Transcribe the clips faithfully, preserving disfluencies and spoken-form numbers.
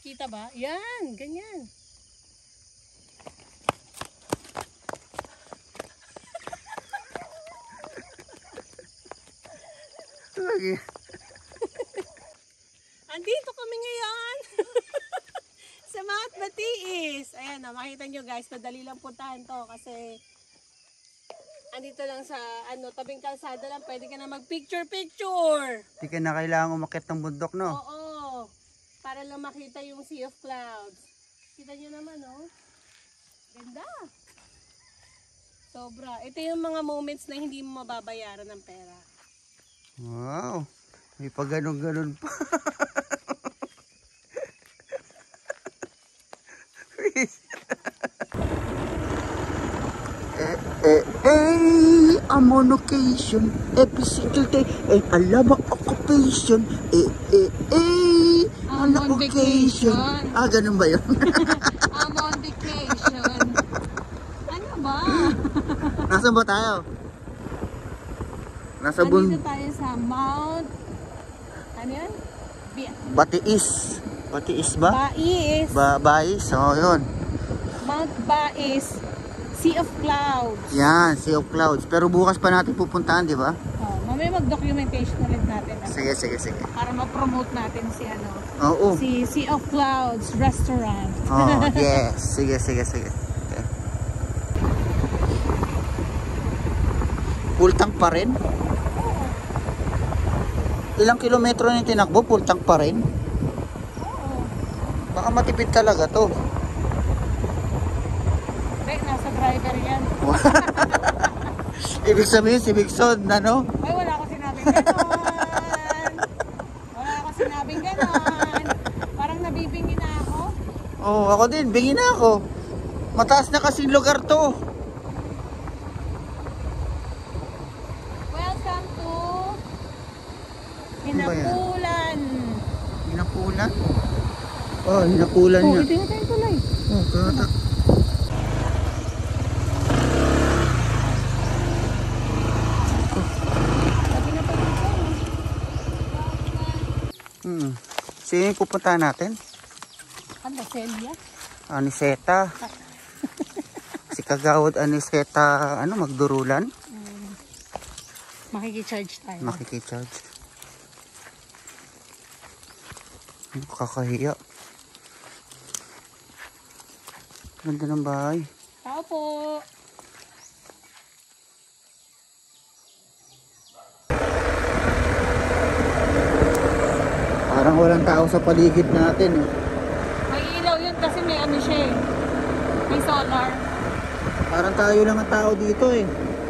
Kita ba? Yan, ganyan. Lagi. Andito kami ngayon. Sa Mount Batiis. Ayan na, makita nyo guys, madali lang puntahan to kasi andito lang sa ano, tabing kalsada lang, pwede ka na mag picture picture. Hindi ka na kailangan umakyat ng bundok, no? Oo. Para lang makita yung Sea of Clouds. Kita nyo naman, oh. Ganda. Sobra. Ito yung mga moments na hindi mo mababayaran ng pera. Wow. May pa ganun-ganun pa. eh, eh, eh, I'm on occasion every single day. Eh, I love my occupation. Eh, eh, eh, I'm on vacation. Ah, ganun ba yun? I'm on vacation. Ano ba? Nasaan ba tayo? Nasa bun... Andito tayo sa Mount... Ano yan? Batiis. Batiis ba? Bais. Ba Bais. Oh, yun. Mount Bais. Sea of Clouds. Yan, Sea of Clouds. Pero bukas pa natin pupuntahan, di ba? Oh, mamaya mag-documentation ulit natin. Ano? Sige, sige, sige. Para ma-promote natin si ano. Oo. Si Sea of Clouds Restaurant. Oh, yes. Sige, sige, sige. Okay. Full tank pa rin? Ilang kilometro na yung tinakbo? Full tank pa rin? Oo. Baka matipid talaga to. Hindi, nasa driver yan. Ibig sabihin si Bigson, ano? Ay, wala ko sinabing ganon. Wala ko sinabing ganon. Parang nabibingi na ako. Oo, oh, ako din. Bingi na ako. Mataas na kasing lugar to. Welcome to Ano ba yan? Hinapulan. Hinapulan? Oh, hinapulan Oh, niya. ito yung tayo tuloy. Oh, kata. Hmm. Sino yung pupuntahan natin? Ano, Celia? Aniseta. Si Kagawad Aniseta, ano, magdurulan? Um, makikicharge tayo. Makikicharge. Ano, kakahiya. Ganda ng bahay. Tao po. Parang walang tao sa paligid natin. Eh. May ilaw yun kasi may ano siya eh. May solar. Parang tayo lang ang tao dito eh.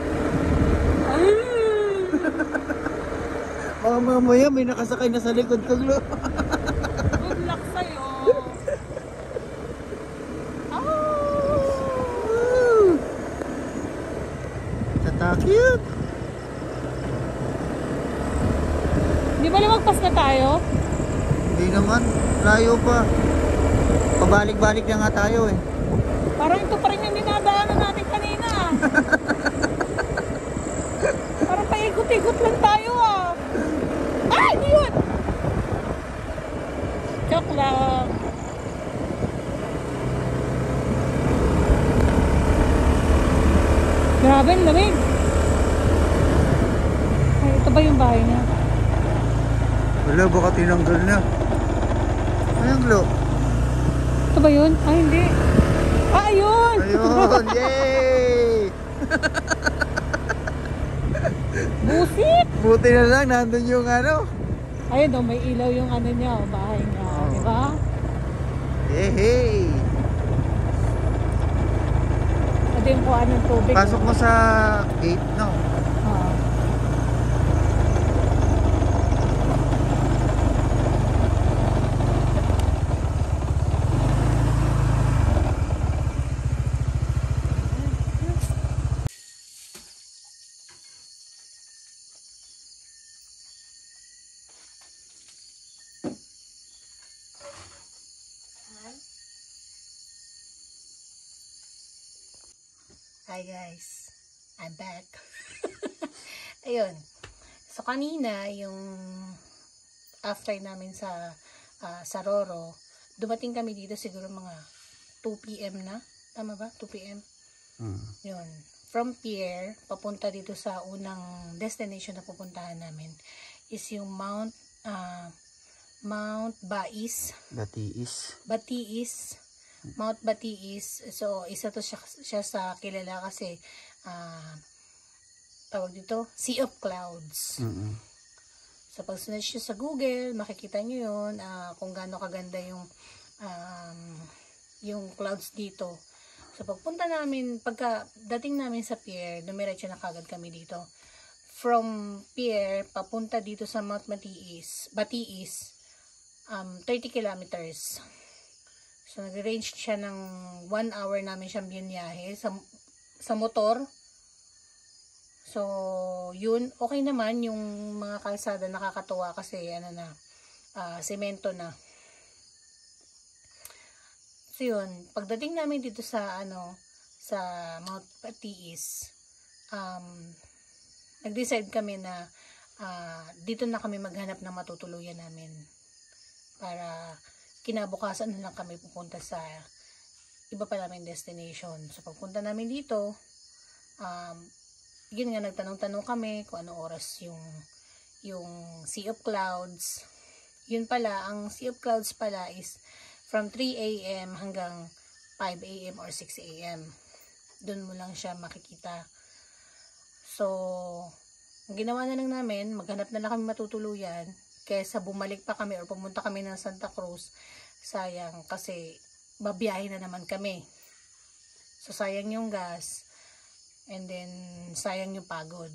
Baka mamaya may nakasakay na sa likod ko. Good luck sa'yo. Oh! Tatakit. Di ba lumagpas na tayo? Hindi naman. Layo pa. Pabalik-balik na nga tayo eh. Parang ito pa rin yung dinadaanan natin kanina. Parang paikot-ikot lang tayo ah. Ay, di yun! Joke lang. Grabe, ang lamig. Ay, ito ba yung bahay niya? Wala, baka tinanggal na. Ayun, Glo. Ito ba yun? Ay, hindi. Ah, ayun! Ayun, yay! Busit! Buti na lang, nandun yung ano. Ayun daw, may ilaw yung ano niya, oh, bahay niya. Oh. Di ba? Hey, hey! Ito yung kuhaan ng tubig. Pasok mo sa gate, no? Oo. Hi guys, I'm back. Ayun. So kanina yung after namin sa uh, sa Roro, dumating kami dito siguro mga two p m na. Tama ba? two p m Hmm. Yun. From Pierre, papunta dito sa unang destination na pupuntahan namin is yung Mount uh, Mount Bais. Batiis. Batiis. Mount Batiis. So, isa to siya, siya sa kilala kasi uh, tawag dito, Sea of Clouds. Mm-mm. So, pag sinearch nyo sa Google, makikita nyo yun, uh, kung gaano kaganda yung um, yung clouds dito. So, pagpunta namin, pagka dating namin sa pier, dumiretso na kagad kami dito. From pier, papunta dito sa Mount Batiis, Batiis, um, thirty kilometers. So, nag-range siya ng one hour namin siyang biniyahe sa, sa motor. So, yun, okay naman yung mga kalsada, nakakatuwa kasi, ano na, uh, semento na. So, yun, pagdating namin dito sa, ano, sa Mount Batiis, um, nag-decide kami na, uh, dito na kami maghanap ng matutuluyan namin. Para, kinabukasan na lang kami pupunta sa iba pa namin destination. So, pagpunta namin dito, um, yun nga, nagtanong-tanong kami kung ano oras yung yung Sea of Clouds. Yun pala, ang Sea of Clouds pala is from three a m hanggang five a m or six a m Doon mo lang siya makikita. So, ang ginawa na lang namin, maghanap na lang kami matutuluyan kaysa bumalik pa kami or pumunta kami ng Santa Cruz. Sayang kasi babiyahe na naman kami. So, sayang yung gas. And then, sayang yung pagod.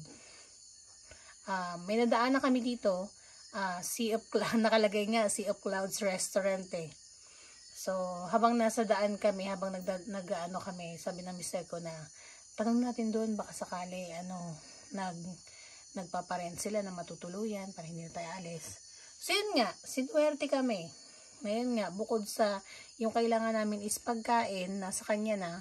Uh, may nadaan na kami dito. Uh, Sea of Clouds, nakalagay nga, Sea of Clouds Restaurant eh. So, habang nasa daan kami, habang nag, nag ano kami, sabi ng mister ko na, tanong natin doon, baka sakali, ano, nag, nagpaparent sila na matutuluyan para hindi na tayo alis. So, yun nga, sinuwerte kami. Ngayon nga, bukod sa, yung kailangan namin is pagkain, nasa kanya na,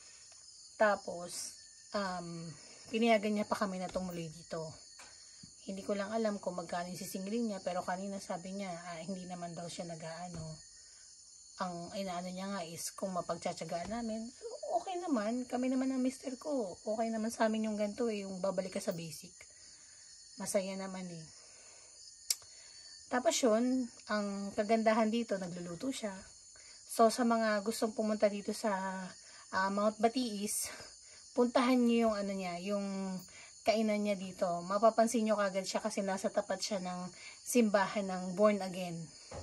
tapos, um, pinayagan niya pa kami na tumuloy dito. Hindi ko lang alam kung magkano yung sisingilin niya, pero kanina sabi niya, ah, hindi naman daw siya nag-aano. Ang inaano niya nga is kung mapagtsatsagaan namin, okay naman. Kami naman ang mister ko. Okay naman sa amin yung ganito eh, yung babalik ka sa basic. Masaya naman eh. Tapos yun, ang kagandahan dito, nagluluto siya. So sa mga gustong pumunta dito sa uh, Mount Batiis, puntahan niyo yung ano niya, yung kainan niya dito. Mapapansin niyo kagad siya kasi nasa tapat siya ng simbahan ng Born Again.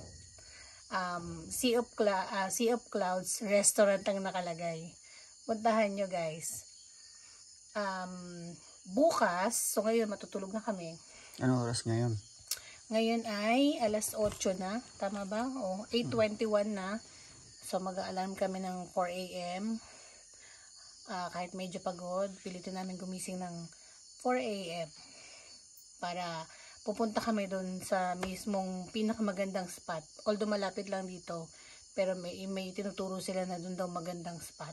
Um, Sea of, Cla uh, Sea of Clouds Restaurant ang nakalagay. Puntahan nyo guys. Um, bukas, so ngayon matutulog na kami. Ano oras ngayon? Ngayon ay alas otso na. Tama ba? O, eight twenty-one na. So mag-a-alarm kami ng four a m Uh, kahit medyo pagod, pilitin namin gumising ng four a m para pupunta kami doon sa mismong pinakamagandang spot. Although malapit lang dito, pero may, may tinuturo sila na doon daw magandang spot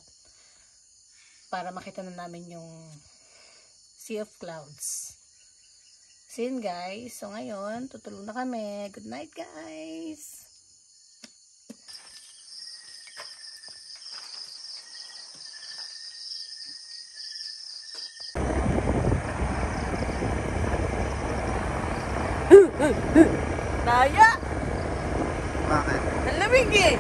para makita na namin yung Sea of Clouds. So yun guys, so ngayon tutulog na kami. Good night guys! Daya! Bakit? Ang lamig eh!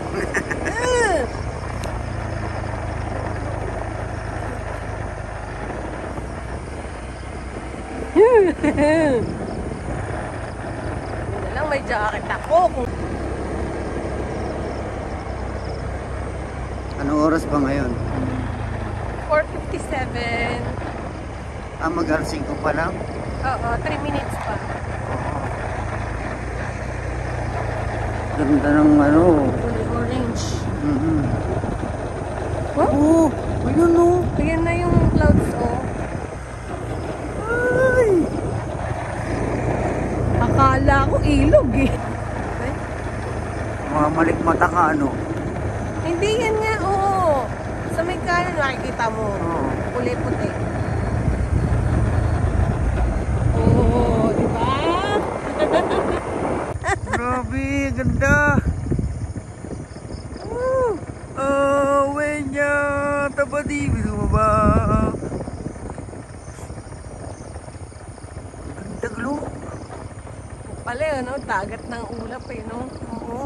Hindi lang may jacket ako. Anong oras ba ngayon? four fifty-seven. Ah, mag-alas singko pa lang? Oo, three minutes pa. Ganda ng ano. Kulay orange. Mm-hmm. What? Oh, ayun oh. Ayan na yung clouds oh. Ay! Akala ko ilog eh. Ay? Mga malikmata ka ano. Hindi yan nga, oo. Sa may kanan makikita mo. Oo. Puti-puti. Oo, di ba? Grabe, ganda. ba di ba? Ganda glow. Pala yun, no? Dagat ng ulap eh, no? Oo.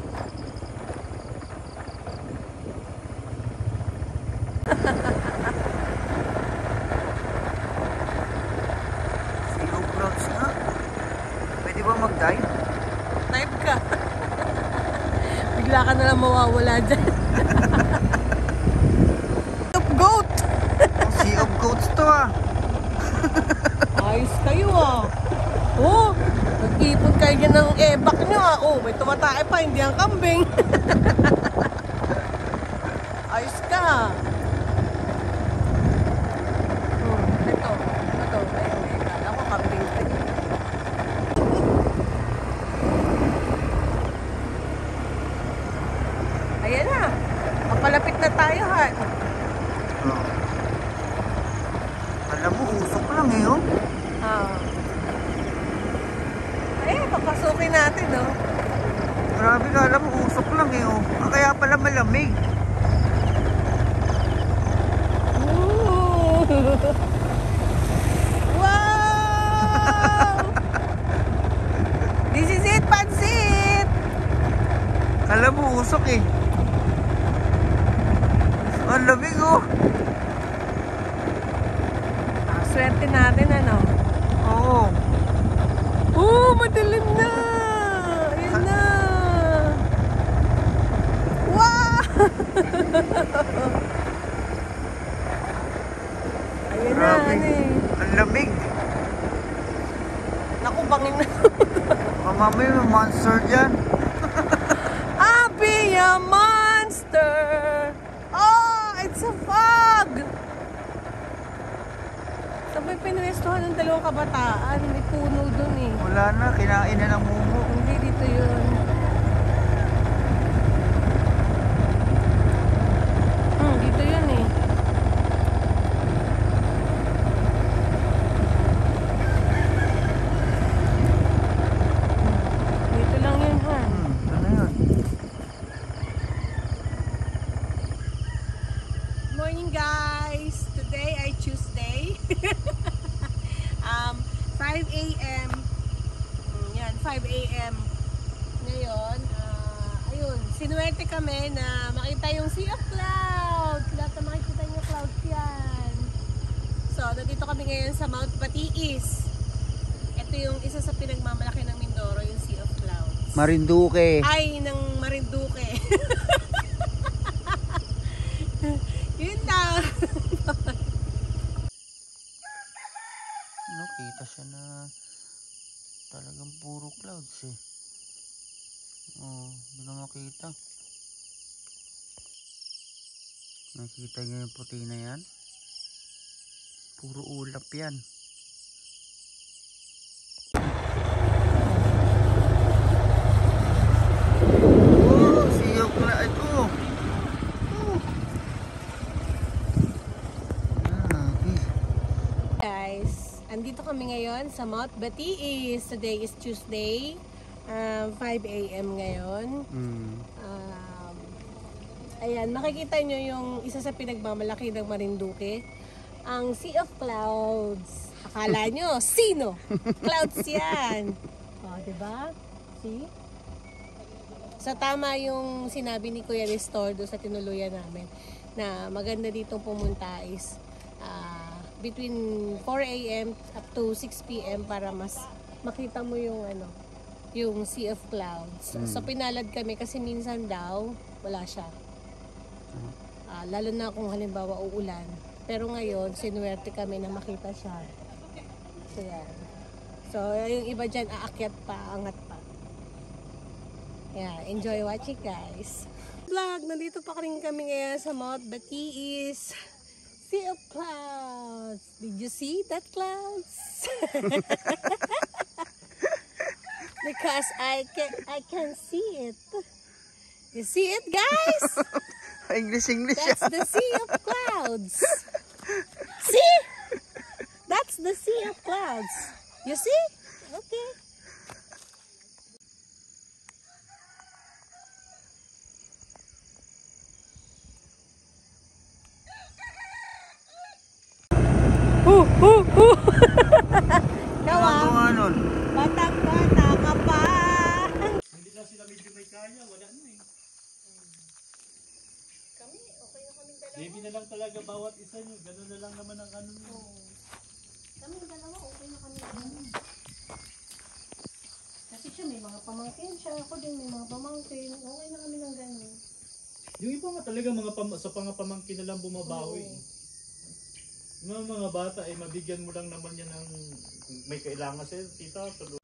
Sea of clouds nga. Pwede ba mag-dive? Type ka. Bigla ka na lang mawawala dyan. Of goat! Sea of goats to ah. Ayos kayo ah. Oh, nag-ipon kayo dyan ng ebak nyo ah. Oh, may tumatay pa, hindi ang kambing. Ayos ka. Hmm, ito. Ito. Ay, ay, kala ko kambing. Ayan na. Mapalapit na tayo, Han. Oh. Alam mo, usok lang eh oh. Ah. Eh, papasukin natin, no? Grabe ka, alam mo, usok lang eh oh. Ah, kaya pala malamig. Ooh. Wow! This is it, pansit! Alam mo, usok eh. Ang lamig oh. Ah, swerte natin, ano? Oo. Oh, madilim na! Ayan na! Wow! Ayan na, Grabe. ano eh. Ang lamig. Naku, bangin na. Mamamay, may monster dyan. I'll be a monster! Oh, it's a fog! Sabay pinwestuhan ng dalawang kabataan. May puno dun eh. Wala na, kinain na ng mumo. Hindi, dito yun. Hmm, dito yun eh. Dito lang yun, Han. Hmm, ano yun? Morning, guys! Today ay Tuesday. um, five A M Mm, yan, five A M Ngayon, ah, ayun, sinuwerte kami na makita yung sea of clouds. Lahat na makikita yung clouds yan. So, nandito kami ngayon sa Mount Batiis. Ito yung isa sa pinagmamalaki ng Mindoro, yung sea of clouds. Marinduque. Ay, ng Marinduque. Yun lang. No, kita siya na talagang puro clouds eh. Oh, hindi na makita. Nakita niyo yung puti na yan? Puro ulap yan. Oh, sea of clouds. Ito. Oh. Grabe. Guys, andito kami ngayon sa Mount Batiis. Today is Tuesday, um, five A M ngayon. Hmm. Um, ayan, makikita nyo yung isa sa pinagmamalaki ng Marinduque, ang Sea of Clouds. Akala nyo, sino? Clouds yan. O, diba? See? So, tama yung sinabi ni Kuya Nestor doon sa tinuluyan namin na maganda ditong pumunta is ah, between four A M up to six P M para mas makita mo yung ano, yung Sea of Clouds. Mm. So pinalad kami kasi minsan daw wala siya. Ah, lalo na kung halimbawa uulan. Pero ngayon, sinuwerte kami na makita siya. So yan. So yung iba dyan aakyat pa, angat pa. Yeah, enjoy watching, guys. Vlog, nandito pa rin kami ngayon sa Mount Batiis. Sea of clouds. Did you see that clouds? Because I can I can see it. You see it, guys? English, English. That's the sea of clouds. See? That's the sea of clouds. You see? Okay. wala niya, wala na eh. Kami, okay na kaming dalawa. Baby na lang talaga bawat isa nyo. Ganun na lang naman ang ano nyo. Oo. Kaming dalawa, okay na kami dalawa. Kasi siya may mga pamangkin siya, ako din may mga pamangkin. Okay na kami ng ganun. Yung iba nga talaga mga pam sa mga pamangkin na lang bumabawi. Oo. Yung mga, mga bata ay mabigyan mo lang naman yan ng may kailangan sa'yo. Tita, tulungan.